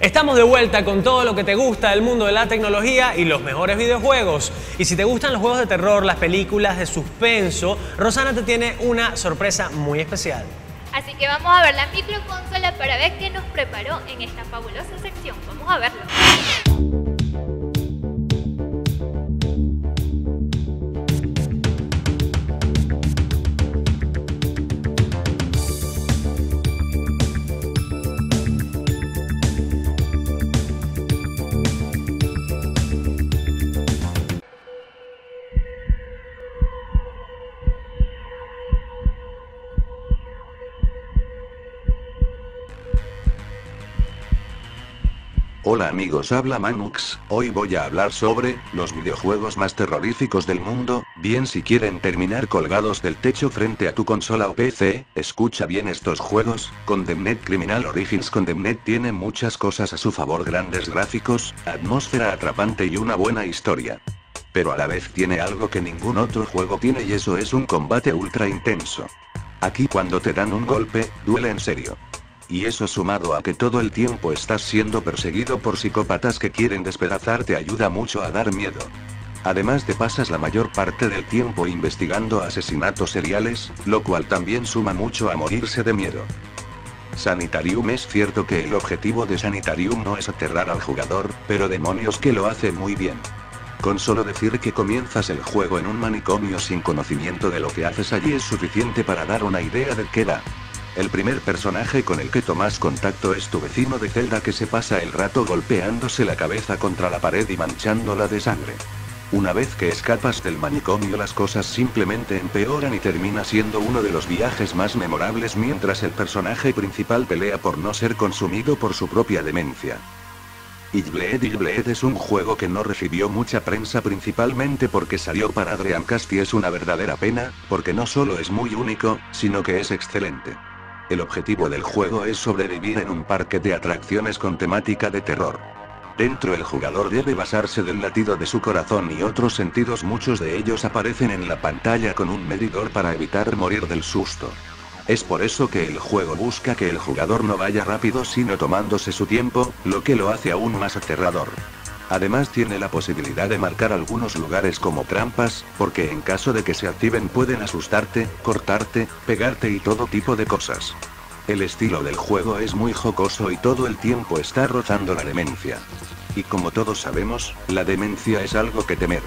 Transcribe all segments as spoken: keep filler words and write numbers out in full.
Estamos de vuelta con todo lo que te gusta del mundo de la tecnología y los mejores videojuegos. Y si te gustan los juegos de terror, las películas de suspenso, Rosana te tiene una sorpresa muy especial. Así que vamos a ver la microconsola para ver qué nos preparó en esta fabulosa sección. Vamos a verlo. Hola amigos, habla Manux. Hoy voy a hablar sobre los videojuegos más terroríficos del mundo. Bien, si quieren terminar colgados del techo frente a tu consola o P C, escucha bien estos juegos. Condemned Criminal Origins. Condemned tiene muchas cosas a su favor: grandes gráficos, atmósfera atrapante y una buena historia. Pero a la vez tiene algo que ningún otro juego tiene, y eso es un combate ultra intenso. Aquí cuando te dan un golpe, duele en serio. Y eso, sumado a que todo el tiempo estás siendo perseguido por psicópatas que quieren despedazarte, ayuda mucho a dar miedo. Además te pasas la mayor parte del tiempo investigando asesinatos seriales, lo cual también suma mucho a morirse de miedo. Sanitarium. Es cierto que el objetivo de Sanitarium no es aterrar al jugador, pero demonios que lo hace muy bien. Con solo decir que comienzas el juego en un manicomio sin conocimiento de lo que haces allí es suficiente para dar una idea de qué da. El primer personaje con el que tomas contacto es tu vecino de celda, que se pasa el rato golpeándose la cabeza contra la pared y manchándola de sangre. Una vez que escapas del manicomio, las cosas simplemente empeoran y termina siendo uno de los viajes más memorables mientras el personaje principal pelea por no ser consumido por su propia demencia. Hellblade. Hellblade es un juego que no recibió mucha prensa, principalmente porque salió para Dreamcast, y es una verdadera pena, porque no solo es muy único, sino que es excelente. El objetivo del juego es sobrevivir en un parque de atracciones con temática de terror. Dentro, el jugador debe basarse del latido de su corazón y otros sentidos. Muchos de ellos aparecen en la pantalla con un medidor para evitar morir del susto. Es por eso que el juego busca que el jugador no vaya rápido, sino tomándose su tiempo, lo que lo hace aún más aterrador. Además tiene la posibilidad de marcar algunos lugares como trampas, porque en caso de que se activen pueden asustarte, cortarte, pegarte y todo tipo de cosas. El estilo del juego es muy jocoso y todo el tiempo está rozando la demencia. Y como todos sabemos, la demencia es algo que temer.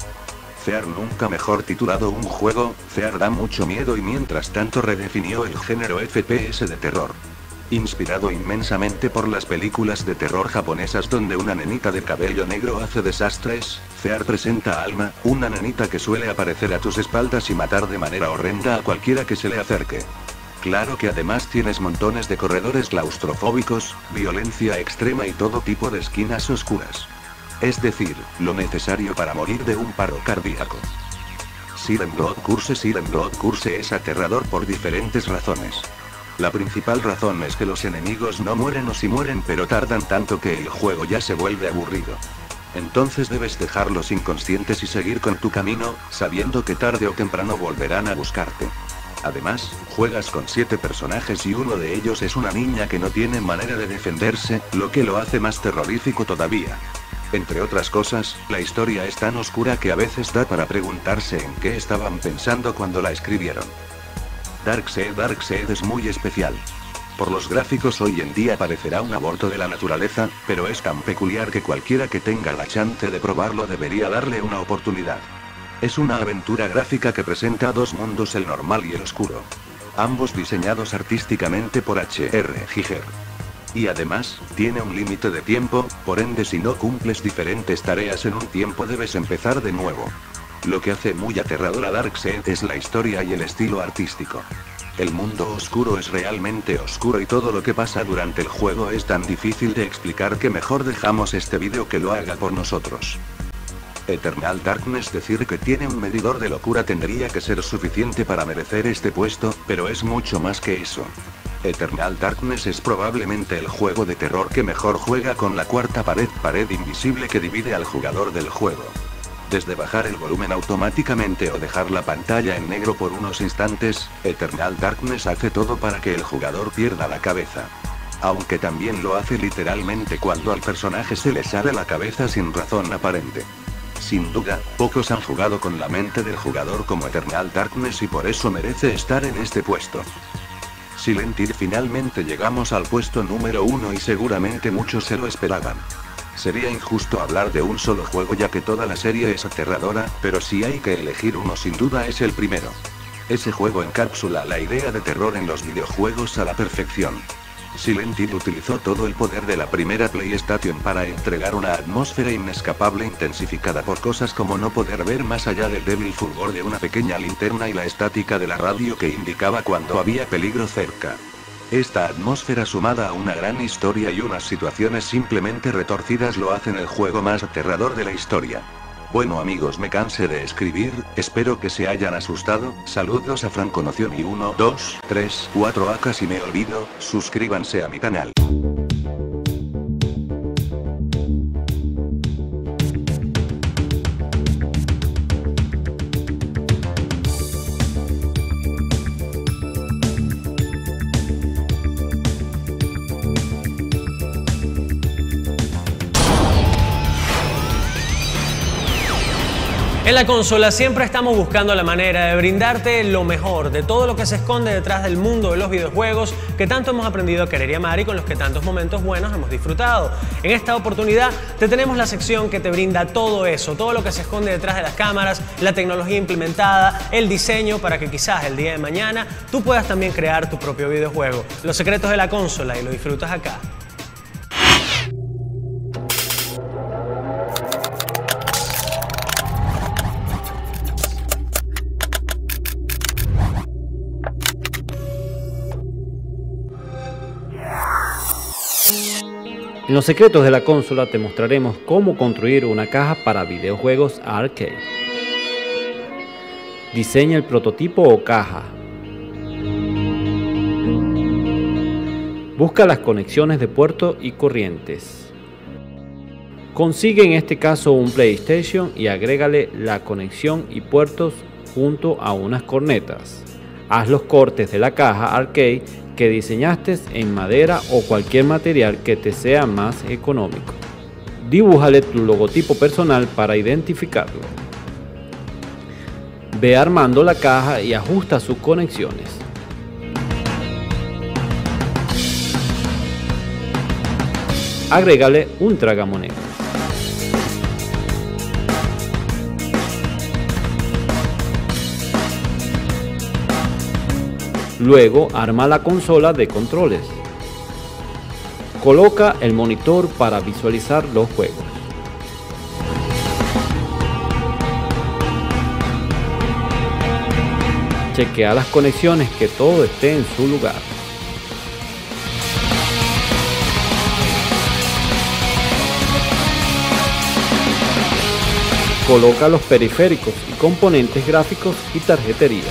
Fear. Nunca mejor titulado un juego. Fear da mucho miedo y mientras tanto redefinió el género F P S de terror. Inspirado inmensamente por las películas de terror japonesas donde una nenita de cabello negro hace desastres, Fear presenta a Alma, una nenita que suele aparecer a tus espaldas y matar de manera horrenda a cualquiera que se le acerque. Claro que además tienes montones de corredores claustrofóbicos, violencia extrema y todo tipo de esquinas oscuras. Es decir, lo necesario para morir de un paro cardíaco. Silent Blood Curse. Silent Blood Curse es aterrador por diferentes razones. La principal razón es que los enemigos no mueren, o si mueren pero tardan tanto que el juego ya se vuelve aburrido. Entonces debes dejarlos inconscientes y seguir con tu camino, sabiendo que tarde o temprano volverán a buscarte. Además, juegas con siete personajes y uno de ellos es una niña que no tiene manera de defenderse, lo que lo hace más terrorífico todavía. Entre otras cosas, la historia es tan oscura que a veces da para preguntarse en qué estaban pensando cuando la escribieron. Darkseid. Darkseid es muy especial. Por los gráficos hoy en día parecerá un aborto de la naturaleza, pero es tan peculiar que cualquiera que tenga la chance de probarlo debería darle una oportunidad. Es una aventura gráfica que presenta dos mundos, el normal y el oscuro. Ambos diseñados artísticamente por H R Giger. Y además, tiene un límite de tiempo, por ende si no cumples diferentes tareas en un tiempo debes empezar de nuevo. Lo que hace muy aterrador a Darkseid es la historia y el estilo artístico. El mundo oscuro es realmente oscuro y todo lo que pasa durante el juego es tan difícil de explicar que mejor dejamos este vídeo que lo haga por nosotros. Eternal Darkness. Decir que tiene un medidor de locura tendría que ser suficiente para merecer este puesto, pero es mucho más que eso. Eternal Darkness es probablemente el juego de terror que mejor juega con la cuarta pared, pared invisible que divide al jugador del juego. Desde bajar el volumen automáticamente o dejar la pantalla en negro por unos instantes, Eternal Darkness hace todo para que el jugador pierda la cabeza. aunque también lo hace literalmente cuando al personaje se le sale la cabeza sin razón aparente. Sin duda, pocos han jugado con la mente del jugador como Eternal Darkness y por eso merece estar en este puesto. Silent Hill, finalmente llegamos al puesto número uno y seguramente muchos se lo esperaban. Sería injusto hablar de un solo juego ya que toda la serie es aterradora, pero si hay que elegir uno sin duda es el primero. Ese juego encapsula la idea de terror en los videojuegos a la perfección. Silent Hill utilizó todo el poder de la primera PlayStation para entregar una atmósfera inescapable intensificada por cosas como no poder ver más allá del débil fulgor de una pequeña linterna y la estática de la radio que indicaba cuando había peligro cerca. Esta atmósfera sumada a una gran historia y unas situaciones simplemente retorcidas lo hacen el juego más aterrador de la historia. Bueno amigos, me cansé de escribir, espero que se hayan asustado, saludos a Franconoción y uno, dos, tres, cuatro a casi me olvido, suscríbanse a mi canal. En la consola siempre estamos buscando la manera de brindarte lo mejor de todo lo que se esconde detrás del mundo de los videojuegos que tanto hemos aprendido a querer y amar y con los que tantos momentos buenos hemos disfrutado. En esta oportunidad te tenemos la sección que te brinda todo eso, todo lo que se esconde detrás de las cámaras, la tecnología implementada, el diseño para que quizás el día de mañana tú puedas también crear tu propio videojuego. Los secretos de la consola y lo disfrutas acá. En los secretos de la consola te mostraremos cómo construir una caja para videojuegos arcade. Diseña el prototipo o caja. Busca las conexiones de puerto y corrientes. Consigue en este caso un PlayStation y agrégale la conexión y puertos junto a unas cornetas. Haz los cortes de la caja arcade que diseñaste en madera o cualquier material que te sea más económico. Dibújale tu logotipo personal para identificarlo. Ve armando la caja y ajusta sus conexiones. Agrégale un tragamonedas. Luego arma la consola de controles. Coloca el monitor para visualizar los juegos. Chequea las conexiones que todo esté en su lugar. Coloca los periféricos y componentes gráficos y tarjetería.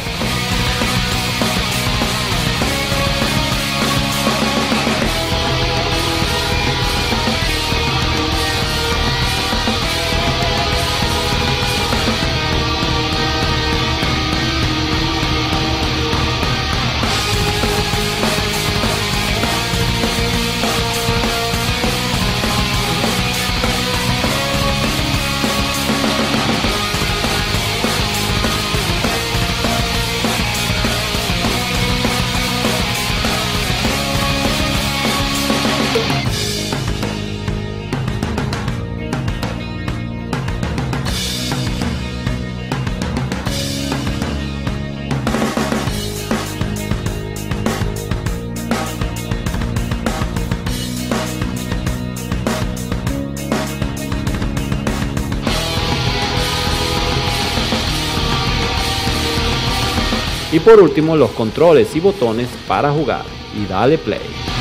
Y por último los controles y botones para jugar, y dale play.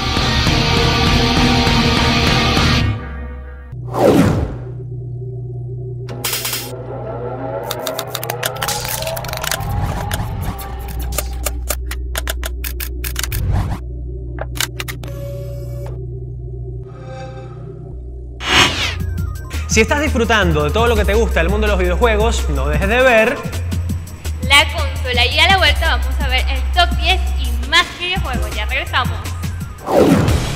Si estás disfrutando de todo lo que te gusta del mundo de los videojuegos, no dejes de ver la consola. Y a la vuelta vamos a ver el top diez y más videojuegos. Ya regresamos.